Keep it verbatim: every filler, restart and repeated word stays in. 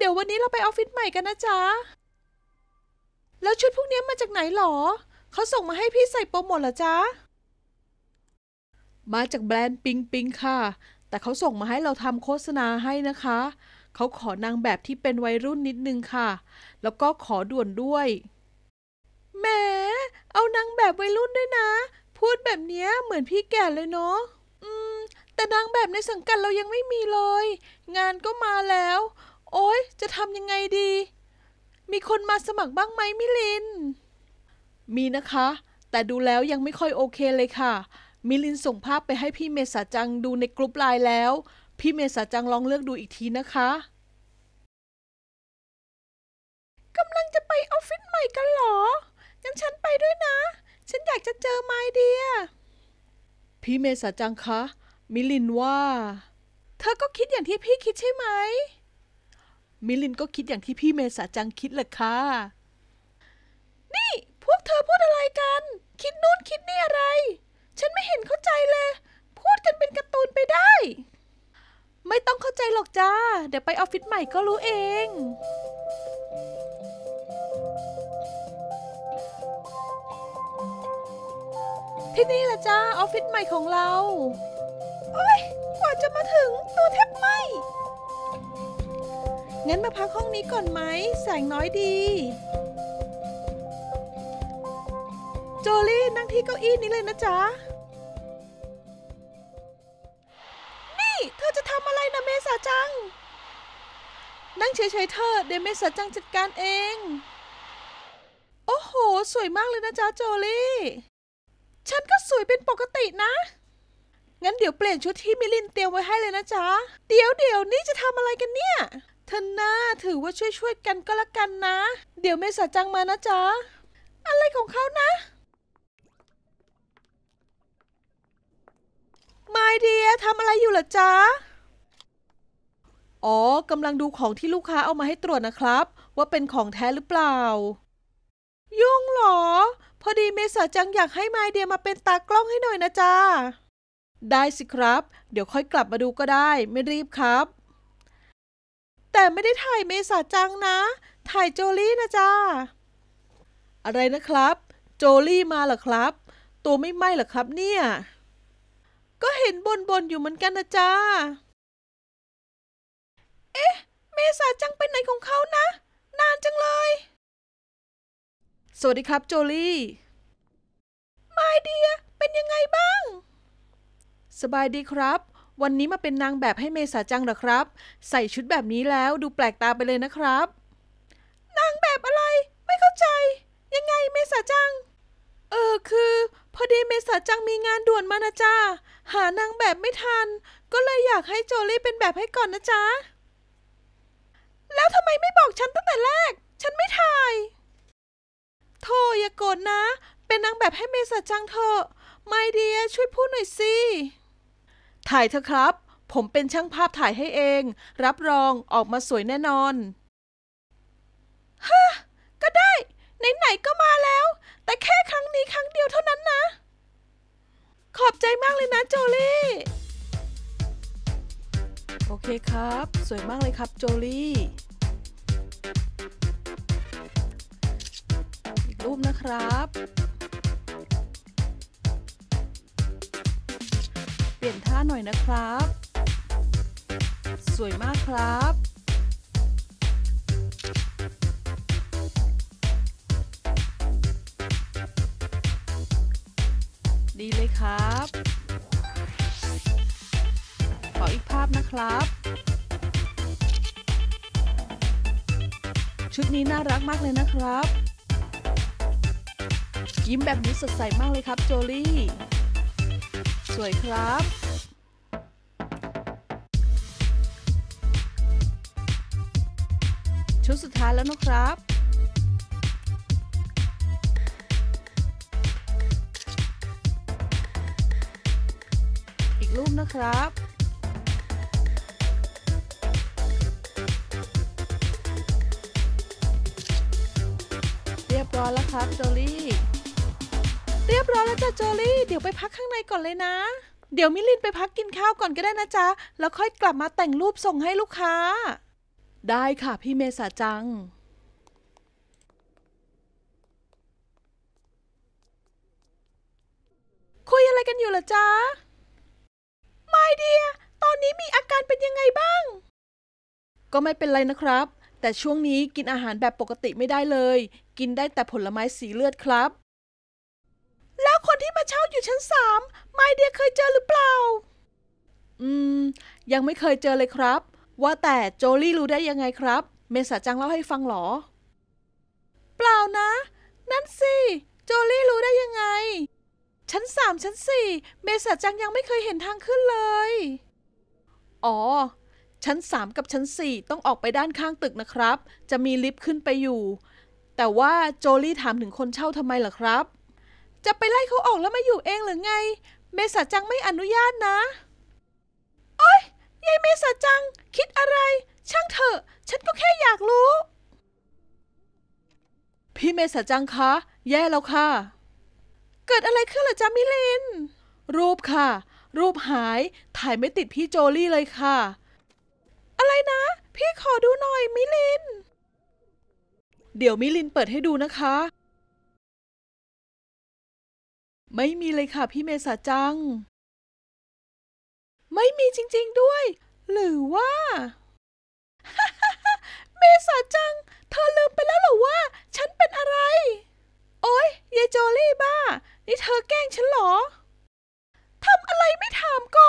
ยววันนี้เราไปออฟฟิศใหม่กันนะจ๊ะแล้วชุดพวกนี้มาจากไหนหรอเขาส่งมาให้พี่ใส่โปรโมทเหรอจ๊ะมาจากแบรนด์ปิงปิงค่ะแต่เขาส่งมาให้เราทำโฆษณาให้นะคะเขาขอนางแบบที่เป็นวัยรุ่นนิดนึงค่ะแล้วก็ขอด่วนด้วยแหมเอานางแบบวัยรุ่นด้วยนะพูดแบบนี้เหมือนพี่แก่เลยเนาะอืมแต่นางแบบในสังกัดเรายังไม่มีเลยงานก็มาแล้วโอ๊ยจะทำยังไงดีมีคนมาสมัครบ้างไหมมิลินมีนะคะแต่ดูแล้วยังไม่ค่อยโอเคเลยค่ะมิลินส่งภาพไปให้พี่เมษาจังดูในกลุ่มไลน์แล้วพี่เมษาจังลองเลือกดูอีกทีนะคะกำลังจะไปออฟฟิศใหม่กันเหรองั้นฉันไปด้วยนะฉันอยากจะเจอไมเดียพี่เมษาจังคะมิลินว่าเธอก็คิดอย่างที่พี่คิดใช่ไหมมิลินก็คิดอย่างที่พี่เมษาจังคิดแหละค่ะนี่พวกเธอพูดอะไรกันคิดนู่นคิดนี่อะไรฉันไม่เห็นเข้าใจเลยพูดกันเป็นการ์ตูนไปได้ไม่ต้องเข้าใจหรอกจ้าเดี๋ยวไปออฟฟิศใหม่ก็รู้เองที่นี่แหละจ้าออฟฟิศใหม่ของเราโอ๊ยกว่าจะมาถึงตัวแทบไหม้งั้นมาพักห้องนี้ก่อนไหมแสงน้อยดีโจลี่นั่งที่เก้าอี้นี้เลยนะจ๊ะนี่เธอจะทำอะไรนะเมษาจังนั่งเฉยๆเธอเดี๋ยวเมษาจังจัดการเองโอ้โหสวยมากเลยนะจ๊ะโจลี่ฉันก็สวยเป็นปกตินะงั้นเดี๋ยวเปลี่ยนชุดที่มิลินเตรียมไว้ให้เลยนะจ๊ะเดี๋ยวเดี๋ยวนี่จะทำอะไรกันเนี่ยเธอหน้าถือว่าช่วยๆกันก็แล้วกันนะเดี๋ยวเมษาจังมานะจ๊ะอะไรของเขานะไมเดียทำอะไรอยู่ล่ะจ๊ะอ๋อกำลังดูของที่ลูกค้าเอามาให้ตรวจนะครับว่าเป็นของแท้หรือเปล่ายุ่งเหรอพอดีเมษาจังอยากให้ไมเดียมาเป็นตากล้องให้หน่อยนะจ๊ะได้สิครับเดี๋ยวค่อยกลับมาดูก็ได้ไม่รีบครับแต่ไม่ได้ถ่ายเมษาจังนะถ่ายโจลี่นะจ๊ะอะไรนะครับโจลี่มาเหรอครับตัวไม่ไหม้เหรอครับเนี่ยก็เห็นบ่นๆอยู่เหมือนกันนะจ๊ะเอ๊ะเมษาจังไปไหนของเขานะนานจังเลยสวัสดีครับโจลี่ไมเดียเป็นยังไงบ้างสบายดีครับวันนี้มาเป็นนางแบบให้เมษาจังเหรอครับใส่ชุดแบบนี้แล้วดูแปลกตาไปเลยนะครับนางแบบอะไรไม่เข้าใจยังไงเมษาจังเออคือพอดีเมษาจังมีงานด่วนมานะจ๊ะหานางแบบไม่ทันก็เลยอยากให้โจลี่เป็นแบบให้ก่อนนะจ๊ะแล้วทำไมไม่บอกฉันตั้งแต่แรกฉันไม่ถ่ายโธ่อย่าโกรธนะเป็นนางแบบให้เมษาจังเถอะไมเดียช่วยพูดหน่อยสิถ่ายเถอะครับผมเป็นช่างภาพถ่ายให้เองรับรองออกมาสวยแน่นอนฮะก็ได้ไหนๆก็มาแล้วแต่แค่ครั้งนี้ครั้งเดียวเท่านั้นนะขอบใจมากเลยนะโจลี่โอเคครับสวยมากเลยครับโจลี่อีกรูปนะครับเปลี่ยนท่าหน่อยนะครับสวยมากครับดีเลยครับขออีกภาพนะครับชุดนี้น่ารักมากเลยนะครับยิ้มแบบนี้สดใสมากเลยครับโจลี่สวยครับชุดสุดท้ายแล้วนะครับอีกรูปนะครับเรียบร้อยแล้วครับโจลี่เรียบร้อยแล้วจ้ะโจลี่เดี๋ยวไปพักข้างในก่อนเลยนะเดี๋ยวมิลินไปพักกินข้าวก่อนก็ได้นะจ๊ะแล้วค่อยกลับมาแต่งรูปส่งให้ลูกค้าได้ค่ะพี่เมษาจังคุยอะไรกันอยู่ล่ะจ๊ะไม่เดียตอนนี้มีอาการเป็นยังไงบ้างก็ไม่เป็นไรนะครับแต่ช่วงนี้กินอาหารแบบปกติไม่ได้เลยกินได้แต่ผลไม้สีเลือดครับแล้วคนที่มาเช่าอยู่ชั้นสามไม่เดียเคยเจอหรือเปล่าอืมยังไม่เคยเจอเลยครับว่าแต่โจลี่รู้ได้ยังไงครับเมษาจังเล่าให้ฟังหรอเปล่านะนั่นสิโจลี่รู้ได้ยังไงชั้นสามชั้นสี่เมษาจังยังไม่เคยเห็นทางขึ้นเลยอ๋อชั้นสามกับชั้นสี่ต้องออกไปด้านข้างตึกนะครับจะมีลิฟต์ขึ้นไปอยู่แต่ว่าโจลี่ถามถึงคนเช่าทำไมเหรอครับจะไปไล่เขาออกแล้วมาอยู่เองหรือไงเมษาจังไม่อนุญาตนะโอ๊ยยายเมษาจังคิดอะไรช่างเถอะฉันก็แค่อยากรู้พี่เมษาจังคะแย่แล้วค่ะเกิดอะไรขึ้นเหรอจ๊ะมิลินรูปค่ะรูปหายถ่ายไม่ติดพี่โจลี่เลยค่ะอะไรนะพี่ขอดูหน่อยมิลินเดี๋ยวมิลินเปิดให้ดูนะคะไม่มีเลยค่ะพี่เมษาจังไม่มีจริงๆด้วยหรือว่าเมษาจังเธอลืมไปแล้วเหรอว่าฉันเป็นอะไรโอ๊ยยายโจลี่บ้านี่เธอแกล้งฉันเหรอทำอะไรไม่ถามก่